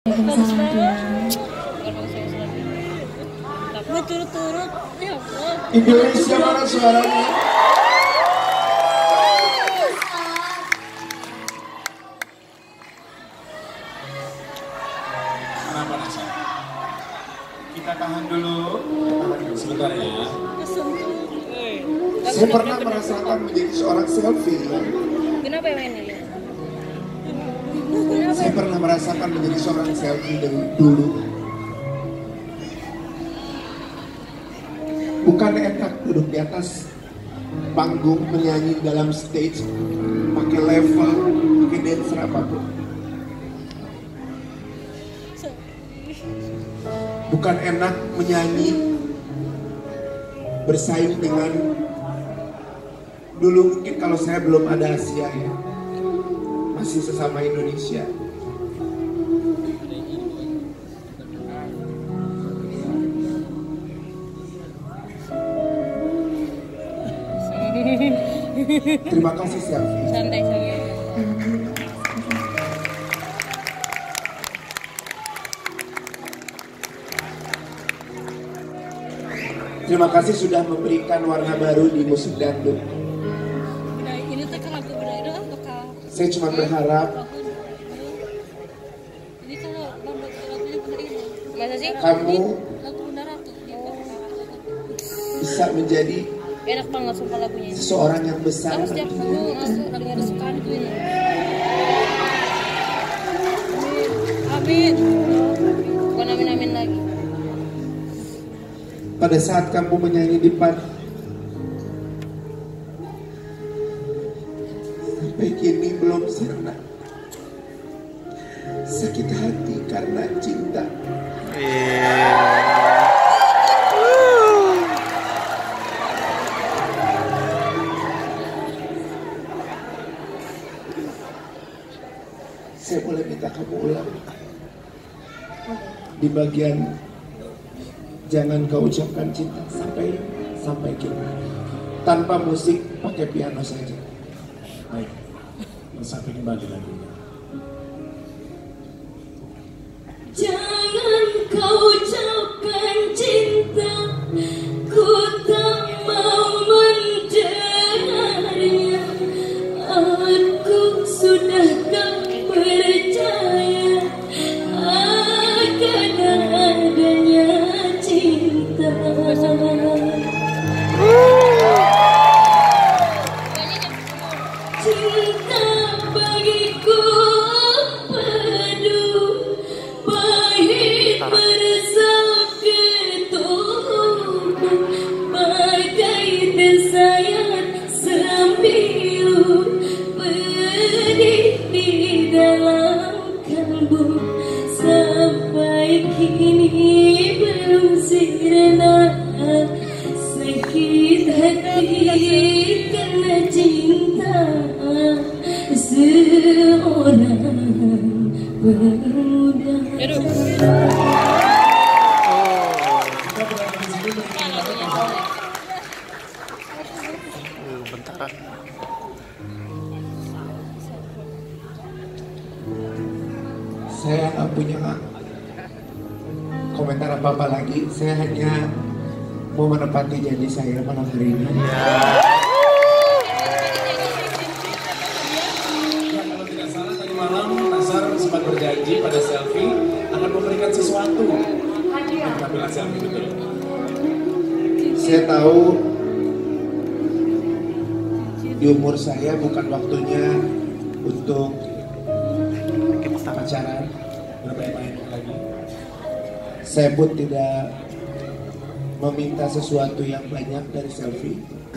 Bagus banget. Berturut-turut, ya Allah. Indonesia mana suaranya? Kenapa Nasa? Kita tahan dulu sebentar ya. Saya pernah merasakan menjadi seorang selfie. Kenapa yang ini? Saya pernah merasakan menjadi seorang selfie dari dulu. Bukan enak duduk di atas panggung menyanyi dalam stage pakai level, pakai dancer apapun. Bukan enak menyanyi bersaing dengan dulu mungkin kalau saya belum ada Asia ya, masih sesama Indonesia. Terima kasih selfie. Santai saja. Terima kasih sudah memberikan warna baru di musik dangdut. Ini tuh kan lagu benar itu kan bakal. Saya cuma berharap Ini kalau membuat lagunya benar ini. Masa sih? kamu Lagu benar tuh. bisa menjadi Enak banget sumpah lagunya. seseorang yang besar. Aku setiap minggu aku lagi ada sukaan itu ini. Amin. Bukan amin lagi. Pada saat kamu menyanyi di depan, sampai kini belum sirna. Sakit hati karena cinta. Saya boleh minta kamu ulang di bagian jangan kau ucapkan cinta sampai kini tanpa musik, pakai piano saja. Baik, sampai kembali lagi. Jangan kau ucapkan cinta, ku tak mau mendengarnya. Aku sudah tak percaya akan adanya cinta. Cinta bagiku penuh pahit meresap ketubuh, bagai tersayat sembilu pedih di dalam kalbu. Sampai kini belum sirna sakit hati karena cinta seorang pemuda. Bentaran. Saya nggak punya komentar apa-apa lagi. Saya hanya mau menepati janji saya malam hari ini. Ya, kalau tidak salah tadi malam Nasar sempat berjanji pada selfie akan memberikan sesuatu di penampilan selfie, betul? Saya tahu di umur saya bukan waktunya untuk pacaran. Bermain-main lagi. Saya pun tidak meminta sesuatu yang banyak dari selfie.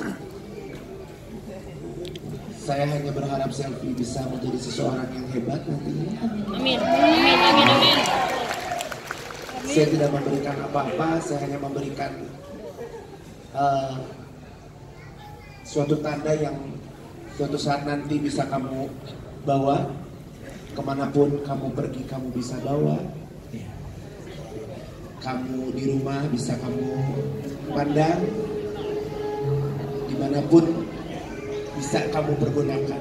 Saya hanya berharap selfie bisa menjadi seseorang yang hebat nantinya. Amin. Amin. Amin. Amin. Saya tidak memberikan apa-apa, saya hanya memberikan suatu tanda yang suatu saat nanti bisa kamu bawa kemanapun kamu pergi, kamu bisa bawa. Kamu di rumah bisa kamu pandang, dimanapun bisa kamu pergunakan.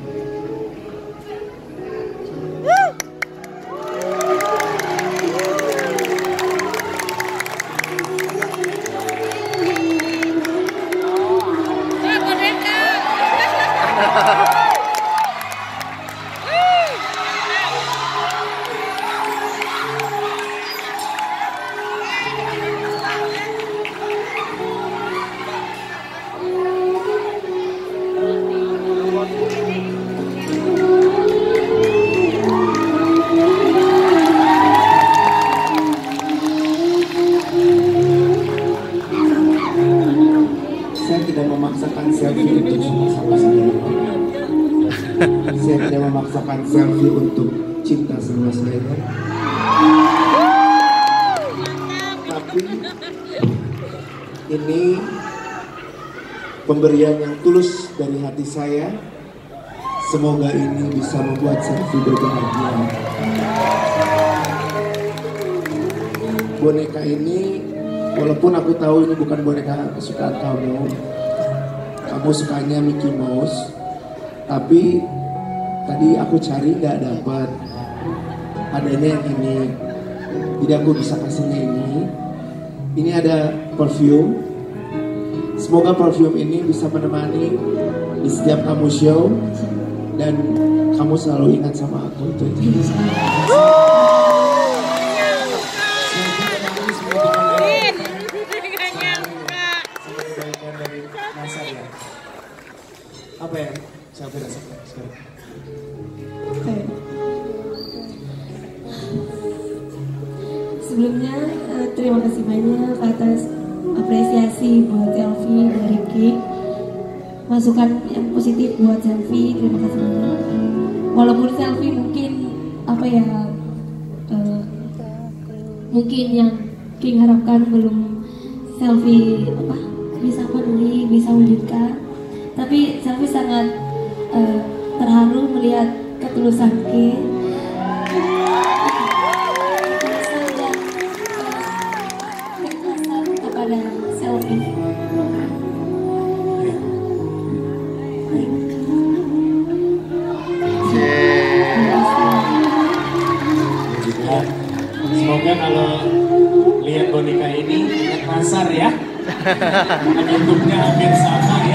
memaksakan selfie untuk cinta sama saya. Tapi ini pemberian yang tulus dari hati saya. Semoga ini bisa membuat selfie berbahagia. Boneka ini, walaupun aku tahu ini bukan boneka kesukaan kamu sukanya Mickey Mouse, tapi tadi aku cari nggak dapat, adanya yang ini, jadi aku bisa kasihnya ini. Ini ada perfume, semoga perfume ini bisa menemani di setiap kamu show dan kamu selalu ingat sama aku. Itu aja. Apa ya? Saya rasakan sekarang. Sebelumnya terima kasih banyak atas apresiasi buat selfie dari Ricky. Masukan yang positif buat selfie, terima kasih banyak. Walaupun selfie mungkin apa ya, mungkin yang King harapkan belum selfie apa bisa peduli, bisa wujudkan. Tapi selfie sangat terharu melihat ketulusan King. Ketulusan dan keikhlasan kepada selfie. Semoga kalau lihat boneka ini ingat Nasar ya. YouTube-nya hampir sama ya.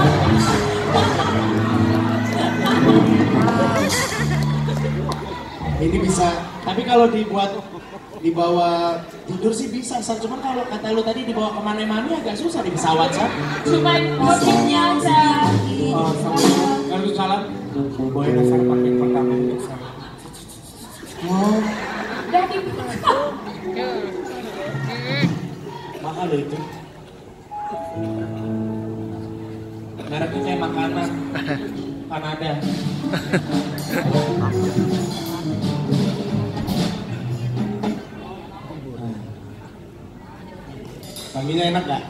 Ini bisa, tapi kalau dibawa tidur sih bisa, Sar. Cuman kalau kata lu tadi dibawa kemana-mana agak susah di pesawat, Sar. Cuman motifnya aja. Oh, kalau salam, boleh Nasar pakai pertama biasa. Oh, Udah dibuka. mahal loh itu. Mereknya kayak makanan Kanada. Wanginya enak gak?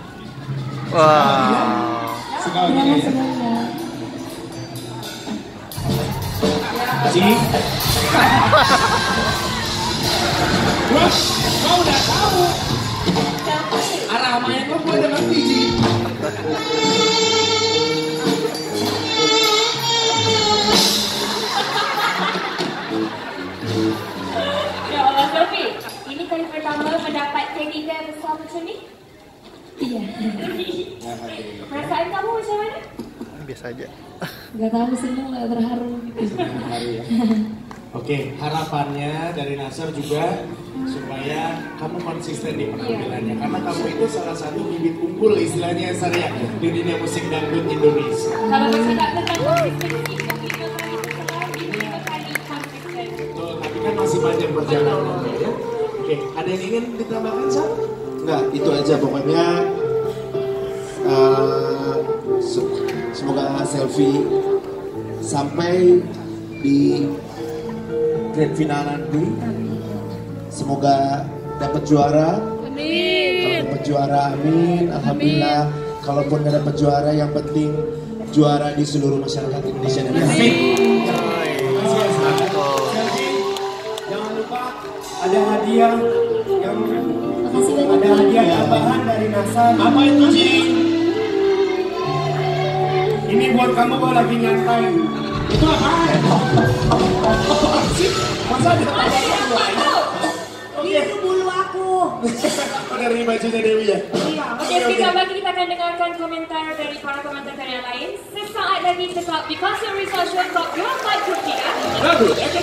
Wow. Suka wanginya ya? Ci? Wah, kau udah tahu. Arah main lo gue udah ngerti, Ci. Ya Allah, Sophie, ini kali pertama mendapat teddy bear besar macam ni? Iya. Perasaan kamu macam mana? Biasa aja. Gak tahu, seneng gak terharu gitu. Oke, harapannya dari Nasar juga supaya kamu konsisten di penampilannya, karena kamu itu salah satu bibit unggul istilahnya, Sar, ya, di dunia musik dangdut Indonesia. Kalau bercakap tentang konsistensi, mungkin 2 kali kesalahan, ini 5 kali konsisten. Betul, tapi kan masih banyak perjalanan ya. Oke, ada yang ingin ditambahkan, Sar? Enggak, itu aja pokoknya. Semoga selfie sampai di grand final nanti. Semoga dapat juara. Amin. Kalau dapat juara, amin. Alhamdulillah. Kalaupun nggak dapat juara, yang penting juara di seluruh masyarakat Indonesia dan Amin. Jangan lupa ada hadiah yang Makasih banyak. ada hadiah tambahan dari Nasar. Apa itu, Ci? Ini buat kamu kalau lagi nyantai. Itu apa? Masa ada Ini itu bulu aku. dari bajunya Dewi ya? Iya. Okey, sekejap lagi kita akan dengarkan komentar dari para komentar yang lain. Sesaat lagi tetap di Concert Resort Show Top Your Life Cookie. Bagus.